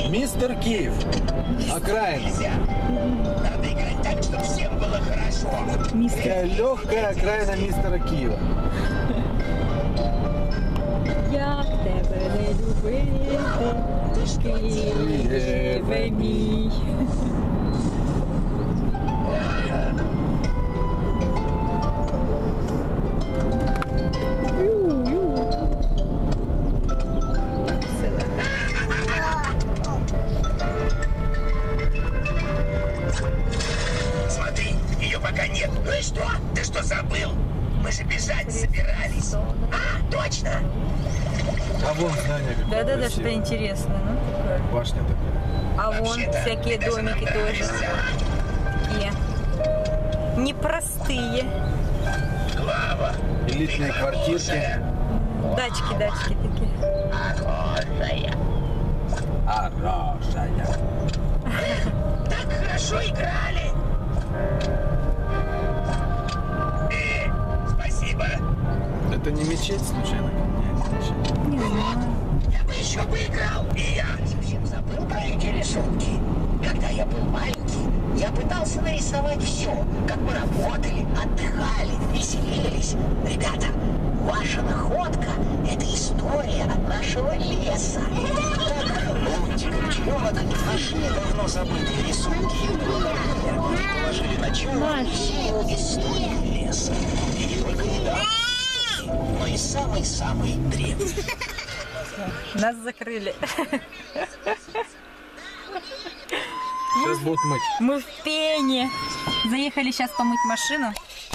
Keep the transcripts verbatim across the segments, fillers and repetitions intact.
Мистер Киев. Окраина. Надо играть так, чтобы всем было хорошо. Такая легкая окраина мистера Киева. Я в тебе не любити, Києве мій. Смотри, ее пока нет. Ну и что? Ты что, забыл? Мы же бежать собирались. А, точно! А вон здание какое Да-да-да, красивое. что интересно, ну такое. Башня такая. А вон Вообще-то, всякие это же домики нам тоже нравится. такие непростые. Клава, Элитные ты квартирки. хорошая. Дачки, дачки такие. Хорошая. Хорошая. Так хорошо играли. Э, спасибо. Это не мечеть случайно? Нет, не мечеть. Не знаю. Я бы еще поиграл. И я совсем забыл про эти рисунки. Когда я был маленький, я пытался нарисовать все, как мы работали, отдыхали, веселились. Ребята, ваша находка – это история от нашего леса. Помните, вот они, наши давно забытые рисунки. Они положили начало всей истории леса. И не только недавно, но и самый-самый древний. Нас закрыли. Сейчас будут мыть. Мы в пене. Заехали сейчас помыть машину.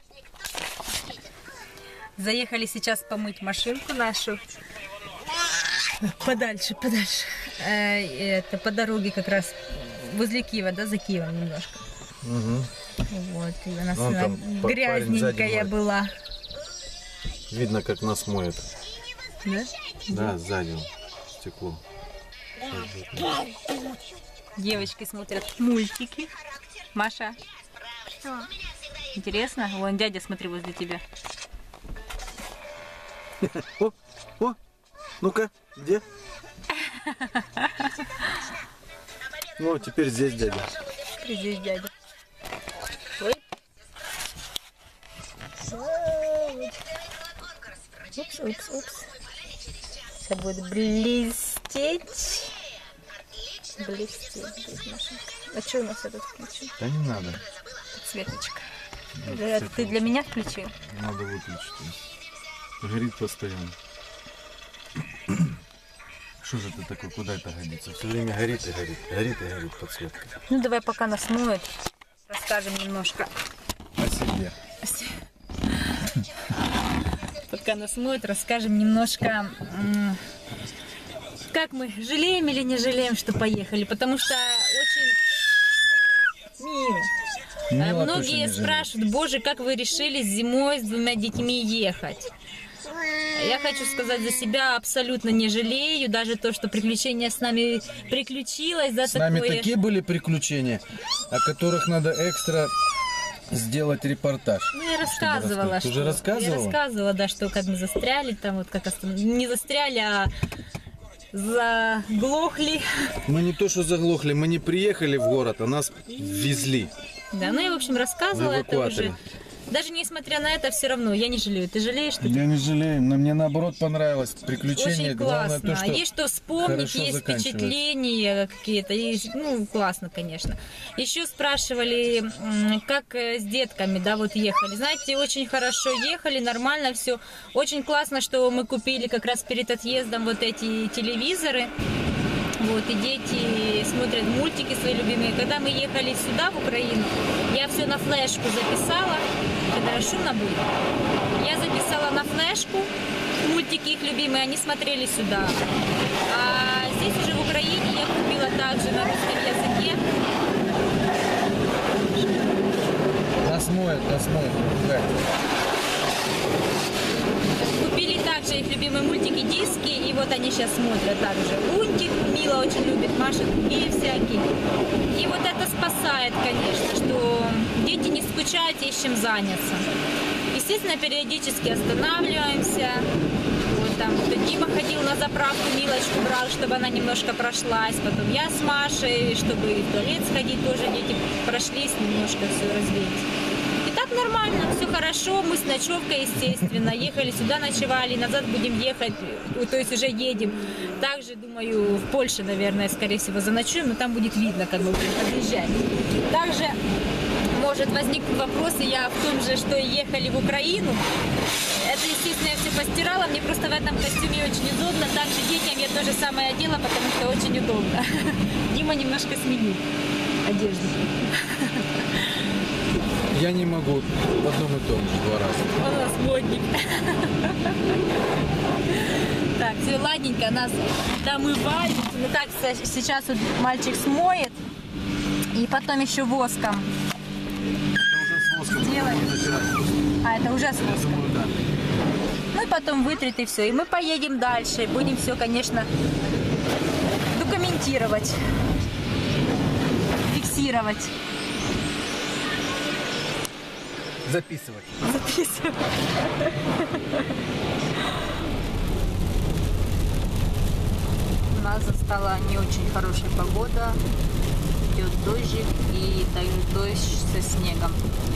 Заехали сейчас помыть машинку нашу. Подальше, подальше. Э, Это по дороге как раз возле Киева, да, за Киевом немножко. Угу. Вот, и у нас Вон она там па- парень грязненькая сзади была. Видно, как нас моет. Да? Да, сзади стекло. Девочки смотрят мультики. Маша, интересно? Вон дядя, смотри, возле тебя. О, о, ну-ка, где? Ну, теперь здесь дядя. Здесь дядя. Ой. Упс, упс, упс. Сейчас будет блестеть. Блестеть будет машинка. А что у нас этот включен? Да не надо. Подсветочка. Ну, Это цвет ты для меня включил? Надо выключить. Горит постоянно. Что же это такое? Куда это годится? Все время горит и горит. Горит и горит подсветка. Ну давай пока нас моют, расскажем немножко. О себе. Пока нас моют, расскажем немножко, м, как мы жалеем или не жалеем, что поехали. Потому что очень мило. Мило А точно Многие не жалею. спрашивают: боже, как вы решили зимой с двумя детьми ехать? Я хочу сказать за себя, абсолютно не жалею. Даже то, что приключение с нами приключилось, да, С нами такое... такие были приключения, о которых надо экстра сделать репортаж. Ну, я рассказывала, рассказать. Ты что... уже рассказывала? Я рассказывала, да, что как мы застряли, там вот как остан- не застряли, а заглохли. Мы не то что заглохли, мы не приехали в город, а нас везли. Да, ну я, в общем, рассказывала На это эвакуаторе. уже. Даже несмотря на это, все равно я не жалею. Ты жалеешь, что Я не жалею, но мне наоборот понравилось приключение. очень Главное классно. то, что Есть что вспомнить, хорошо есть заканчивается. впечатления какие-то. И, ну, классно, конечно. Еще спрашивали, м, как э, с детками, да, вот ехали. Знаете, очень хорошо ехали, нормально все. Очень классно, что мы купили как раз перед отъездом вот эти телевизоры. Вот, и дети смотрят мультики свои любимые. Когда мы ехали сюда, в Украину, я все на флешку записала. Когда шумно будет. Я записала на флешку мультики их любимые, они смотрели сюда. А здесь уже в Украине я купила также на русском языке. нас моет, нас моет. Да. Купили также их любимые мультики, диски, и вот они сейчас смотрят также. Лунтик Мила очень любит, Маша, другие всякие. И вот это спасает, конечно, что дети не скучают, есть чем заняться. Естественно, периодически останавливаемся. Вот, там, то Дима ходил на заправку, Милочку брал, чтобы она немножко прошлась, потом я с Машей, чтобы в туалет сходить, тоже дети прошлись, немножко все развеять. И так нормально, все хорошо, мы с ночевкой, естественно, ехали сюда, ночевали, назад будем ехать, то есть уже едем. Также, думаю, в Польше, наверное, скорее всего, заночуем, но там будет видно, как мы будем подъезжать. Также может возникнуть вопрос, и я в том же, что и ехали в Украину. Это, естественно, я все постирала, мне просто в этом костюме очень удобно. Также детям я то же самое одела, потому что очень удобно. Дима немножко сменил одежду. Я не могу в одном и том же два раза. У нас модник. Так, все ладненько, нас домывают. Ну так, сейчас вот мальчик смоет. И потом еще воском. Сделаем. А, это уже с воском. Думаю, да. Ну и потом вытрет и все. И мы поедем дальше. Будем все, конечно, документировать, фиксировать. Записывать. Записывать. У нас застала не очень хорошая погода. Идет дождик и также дождь со снегом.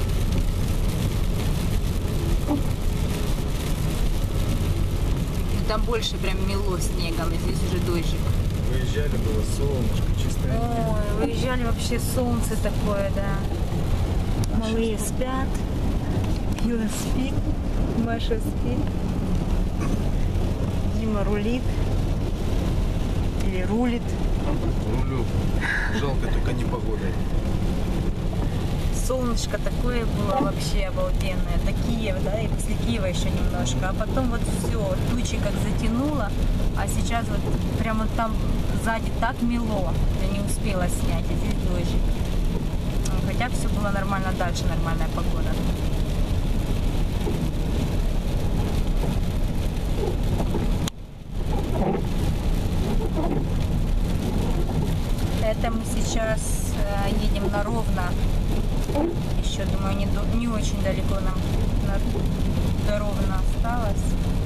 Там больше прям мело снегом, и здесь уже дождик. Выезжали, было солнышко, чистое. Ой, выезжали, вообще солнце такое, да. Малые спят, Юра спит, Маша спит, Дима рулит или рулит. Рулю. Жалко только не погодой. Солнышко такое было вообще обалденное. До Киева, да, и после Киева еще немножко. А потом вот все, тучи как затянуло. А сейчас вот прямо там сзади так мело. Я не успела снять, а здесь дождик. Хотя все было нормально дальше, нормальная погода. Это мы сейчас э, едем на Ровно. Еще, думаю, не, до, не очень далеко нам на, до Ровно осталось.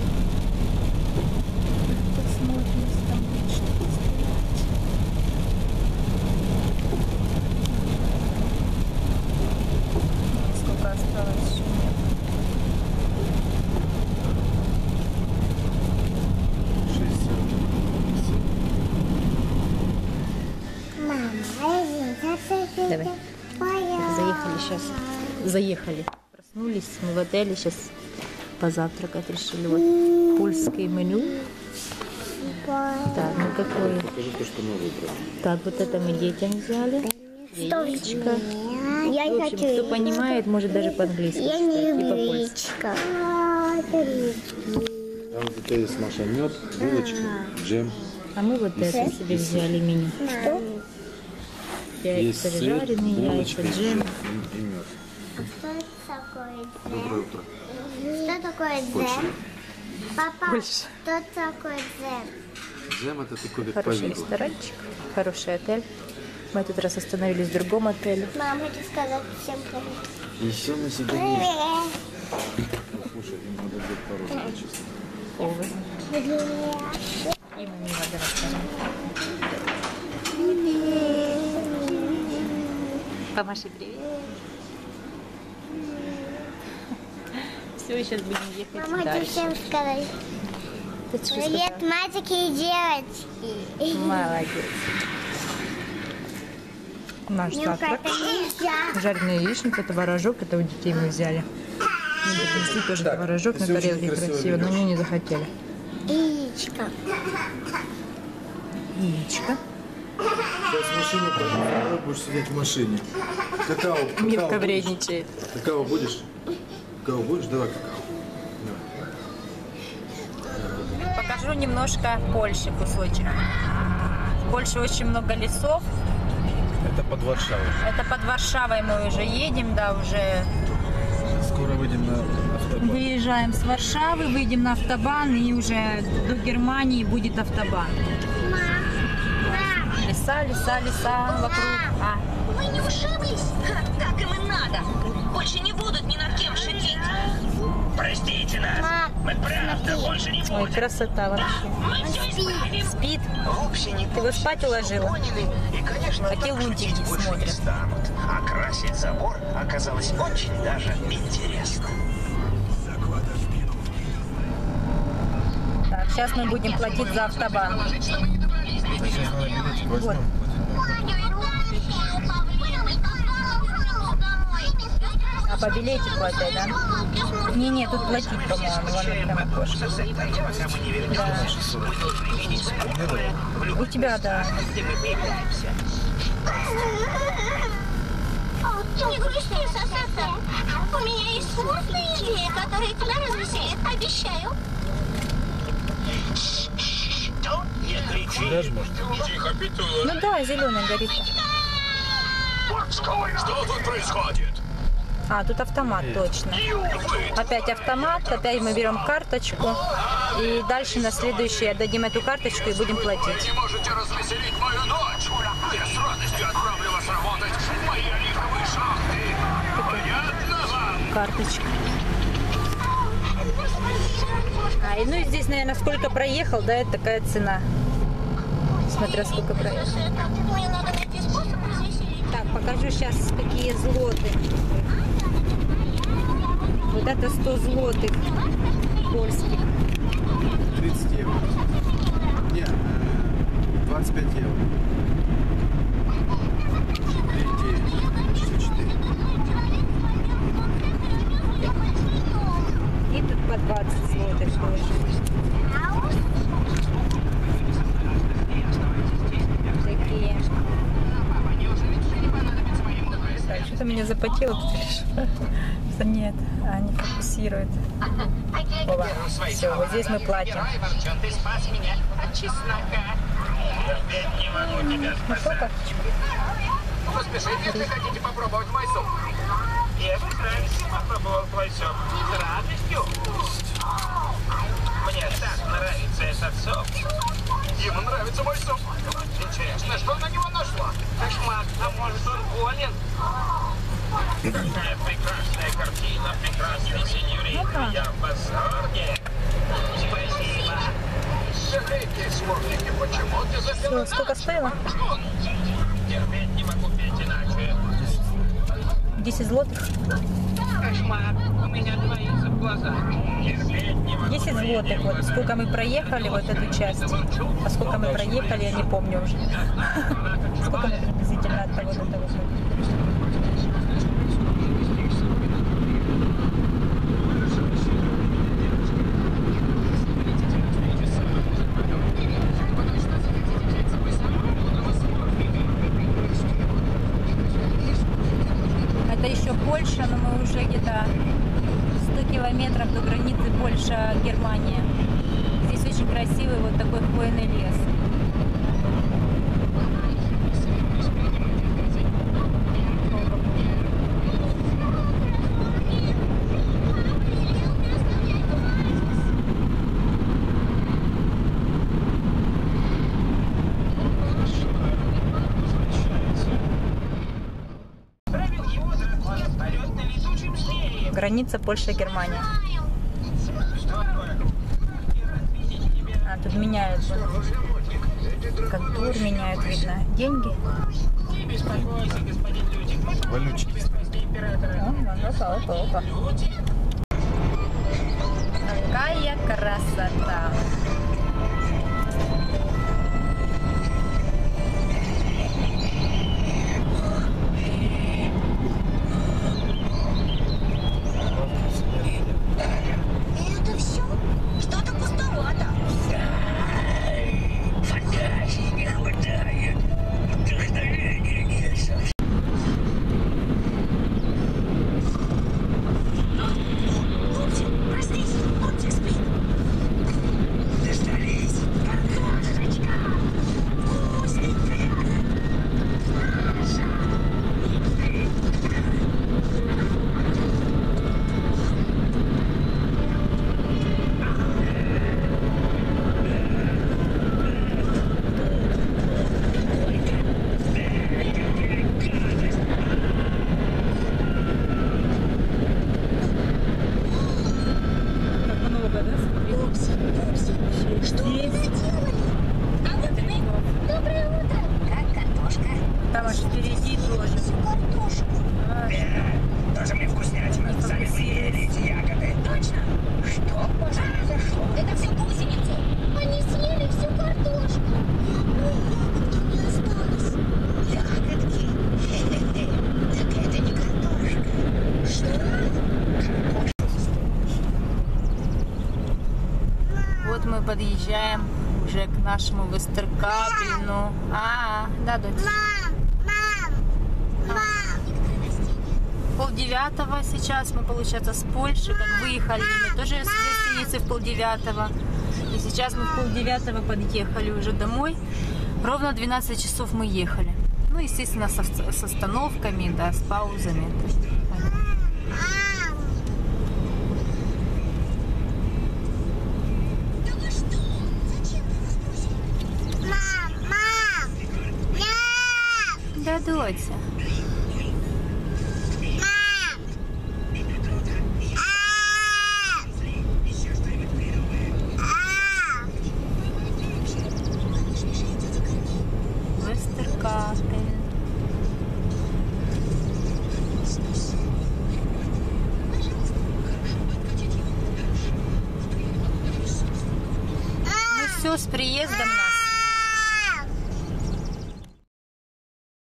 Посмотрим, там будет что-то стоять. Сколько осталось, еще нет. Давай. Заехали сейчас. Заехали. Проснулись мы в отеле. Сейчас позавтракать решили. Вот польское меню. Так, ну какое? Покажи то, что мы выбрали. Так, вот это мы детям взяли. Яичко. Я В не общем, хочу. кто понимает, может даже по-английски Я читать не и люблю по-польски. яичко. Там вот это есть, Маша, мед, булочка, джем. А мы вот это себе взяли меню. Что? Есть Яйца сыр, жареные, булочка, яйца, джем. и, и мед. Что такое дзем? Доброе утро. Что такое Больше. дзем? Папа, Больше. что такое дзем? Джем это такой как Хороший повидло. ресторанчик, хороший отель. Мы тут раз остановились в другом отеле. Мама, хочу сказать всем привет. Еще на себя Привет. Слушай, им надо взять пару часов. Овы. Привет. И мы мимо дорогая. Помаши привет. Все, сейчас будем ехать Мама, хочу дальше. всем сказать. Ты что Привет, сказала? мальчики и девочки. Молодец. Наш Ну, завтрак. как-то нельзя. Жареная яичница, творожок, это у детей мы взяли. Мы принесли тоже Так, творожок на всё очень тарелке красиво красиво, но ведёшь. мне не захотели. Яичко. Яичко. Сейчас в машине пойдем, будешь сидеть в машине. Какао, какао Мирка будешь? вредничает. Какао будешь? Какао будешь? Давай какао. Давай. Покажу немножко Польши кусочек. В Польше очень много лесов. Это под Варшавой. Это под Варшавой мы уже едем, да, уже Скоро выйдем на автобан. выезжаем с Варшавы, выйдем на автобан и уже до Германии будет автобан. Леса, леса, леса вокруг. А, Мы не ушиблись? Ха, так им и надо. Больше не будут ни над кем шутить. Простите нас. Мам, Мы правда смотри. больше не Ой, можем. красота вообще. Мы все исправим. Спит. Вовсе не Ты его спать уложила? поняли. И, конечно, Какие так лунтики шутить больше не смотрят. станут. А красить забор оказалось очень даже интересно. Так, сейчас мы будем платить за автобан. Сейчас надо билетик Вот. возьмем. А по билете платят, да? Не-не, тут платить, по-моему, вон прям окошко. Да. У тебя, да. Не грусти, Сосата. У меня есть смутная идея, которая тебя развеселит, обещаю. Не кричи. Даже может. Тихо, Петула. Ну да, зеленый горит. Что тут происходит? А, тут автомат, точно. Опять автомат, опять мы берем карточку. И дальше на следующий отдадим эту карточку и будем платить. Не можете развеселить мою дочь? Я с радостью отправлю вас работать в мои оливковые шахты. Понятно вам? Карточка. А, и ну и здесь, наверное, сколько проехал, да, это такая цена. Смотря сколько проехал. Мне надо найти способ развеселить. Так, покажу сейчас, какие злоты. Вот это сто злотых польских. тридцать евро. Не, двадцать пять евро. три девять шестьдесят четыре. И тут по двадцать злотых тоже. Такие. Так, что-то меня запотело, тут решила. Что нет, они фокусируют. Опа, все, вот здесь мы платим. Ты спас меня от чеснока. Терпеть не могу тебя Ну что, спасать. карточку? Поспешите, если хотите попробовать мой суп. Я бы с радостью попробовал твой сок. С радостью. Мне так нравится этот сок. Ему нравится мой суп. Интересно, что на него нашло? Кошмар, а может он болен? Какая прекрасная картина, прекрасный сеньорит. Я в восторге. Спасибо. Скажите, смурники, почему ты запила Что, сколько стоило? Терпеть не могу петь иначе. десять злотых? Кошмар, у меня двоится в глазах. Терпеть не могу. десять злотых. Вот сколько мы проехали вот эту часть. А сколько мы проехали, я не помню уже. Сколько мы приблизительно от того до того. Это еще Польша, но мы уже где-то сто километров до границы Польша-Германия. Здесь очень красивый вот такой хвойный лес. Правил его дракон, полет на летучем змее. Граница Польша-Германия. А, тут меняют. Как тур меняют, видно. Деньги. Не беспокойся, господин Лютик. Мы Валютчики. поможем спасти императора. О, опа, опа, опа. Какая красота! Это все? Что-то пустовато. Фантазии не хватает. Вдохновения нет совсем. Лунтик, простите, Лунтик спит. подъезжаем уже к нашему Вестеркапельну. А, да, дочь? Мам, мам, мам. Пол девятого сейчас мы, получается, с Польши, как выехали, мы тоже с гостиницы в пол девятого. И сейчас мы в пол девятого подъехали уже домой. Ровно двенадцать часов мы ехали. Ну, естественно, со, с остановками, да, с паузами. Мам, мам. Мам. Да, доча. Вестеркапель. Ну все, с приездом нас.